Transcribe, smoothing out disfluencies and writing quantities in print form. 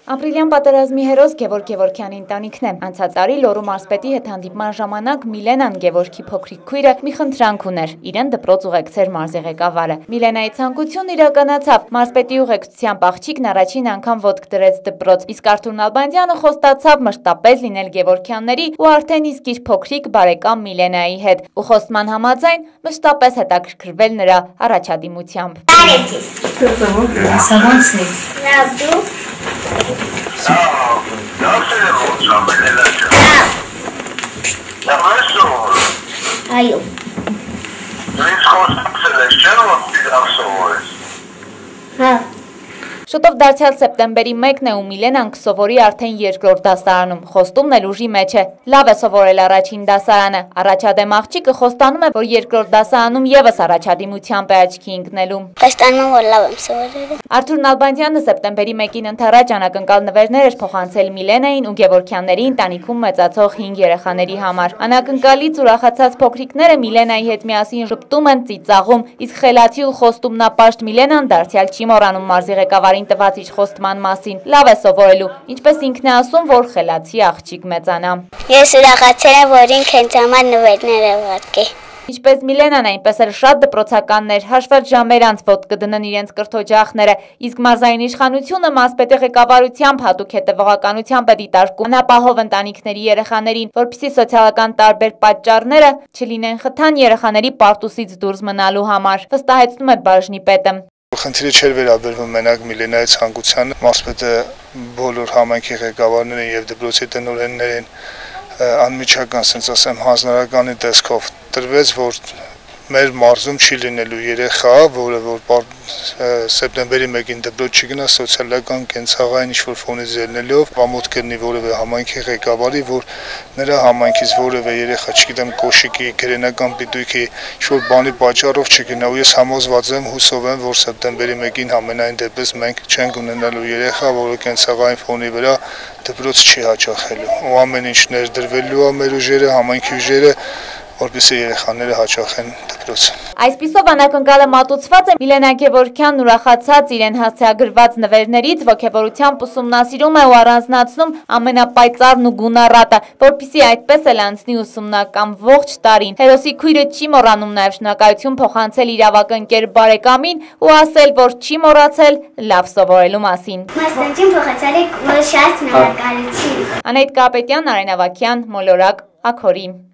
Ապրիլյան պատերազմի հերոս Գևորգ Գևորգյանի ընտանիքն է։ Անցած տարի Լոռու մարզպետի հետ հանդիպման ժամանակ Միլենան Գևորգի փոքրիկ քույրը մի խնդրանք ուներ՝ իրեն դպրոց ուղեկցեր մարզի ղեկավարը։ Միլենայի ցանկությունն իրականացավ։ Մարզպետի ուղեկցությամբ աղջիկն առաջին անգամ ոտք դրեց դպրոց, իսկ Արթուր Նալբանդյանը խոստացավ մշտապես լինել Գևորգյանների ու արդեն իսկ իր փոքրիկ բարեկամ Միլենայի հետ ու խոստման համաձայն մշտապես հետաքրքրվել նրա առաջադիմությամբ։ Այո։ Շուտով դարձյալ սեպտեմբերի 1-ն է ու Միլենան կսովորի արդեն երկրորդ դասարանում, խոստումն էլ ուժի մեջ է, լավ է սովորել առաջին դասարանը, առաջադեմ աղջիկը խոստանում է, որ երկրորդ դասարանում ևս առաջադիմությամբ է աչքի ընկնելու։ Խոստանում եմ, որ լավ եմ սովորել։ Արթուր Նալբանդյանը սեպտեմբերի 1-ին ընդառաջ անակնկալ նվերներ էր փոխանցել Միլենային ու Գևորգյանների ընտանիքում մեծացող 5 երեխաների համար։ Անակնկալից ուրախացած փոքրիկները Միլենայի հետ միասին ժպտում են, ծիծաղում, իսկ խելացի ու խոստումնապաշտ Միլենան դարձյալ չի մոռանում մարզի ղեկավարին տված իր խոստման մասին, լավ է սովորելու, ինչպես ինքն է ասում, որ խելացի աղջիկ մեծանա։ Ես ուրախացել եմ, որ ինքը ինձ համար նվերներ է ուղարկել։ Ինչպես Միլենան, այնպես էլ շատ դպրոցականներ հաշվառ ժամեր անց ոտք կդնեն իրենց կրթօջախները, իսկ մարզային իշխանությունը մարզպետի ղեկավարությամբ հատուկ հետևողականությամբ է դիտարկում անապահով ընտանիքների երեխաներին, որպեսզի սոցիալական տարբեր պատճառները չլինեն խթան երեխաների պարտուսից դուրս մնալու համար, վստահեցնում է բաժնի պետը։ Խնդիրը չէր վերաբերվում մենակ Միլենայի ցանկությանը, մարզպետը բոլոր համայնքի ղեկավարներին եւ դպրոցի տնօրեններին անմիջական, ասենց ասեմ, հանձնարարականի տեսքով տրվեց, որ մեր մարզում չի լինելու երեխա, որը որ սեպտեմբերի 1-ին դպրոց չգնա սոցիալական կենցաղային ինչ-որ ֆոնից ելնելով, ամոթ կլինի որևէ համայնքի ղեկավարի, որ նրա համայնքից որևէ երեխա, չգիտեմ, կոշիկի, գրենական պիտույքի ինչ-որ բանի պատճառով չգնա, ու ես համոզված եմ, հուսով եմ, որ սեպտեմբերի 1-ին համենայն դեպս մենք չենք ունենալու երեխա, որը կենցաղային ֆոնի վրա դպրոց չի հաճախելու, ու ամեն ինչ ներդրվելու է մեր ուժերը, համայնքի ուժերը, որպեսզի երեխաները հաճախեն դպրոց։ Այսպիսով անակնկալը մատուցված է Միլենա Գևորգյանն ուրախացած իրեն հասցեագրված նվերներից ոգևորությամբ ուսումնասիրում է ու առանձնացնում ամենապայծառն ու գունառատը, որպեսզի այդպես էլ անցնի ուսումնական ողջ տարին։ Հերոսի քույրը չի մոռանում նաև շնորհակալություն փոխանցել իր ավագ ընկեր բարեկամին ու ասել, որ չի մոռացել լավ սովորելու մասին։ Մասնաճին փոխանցել եք շատ շնորհակալություն։ Անահիտ Կարապետյան, Արեն Ավագյան, Մոլորակ, Աքորի։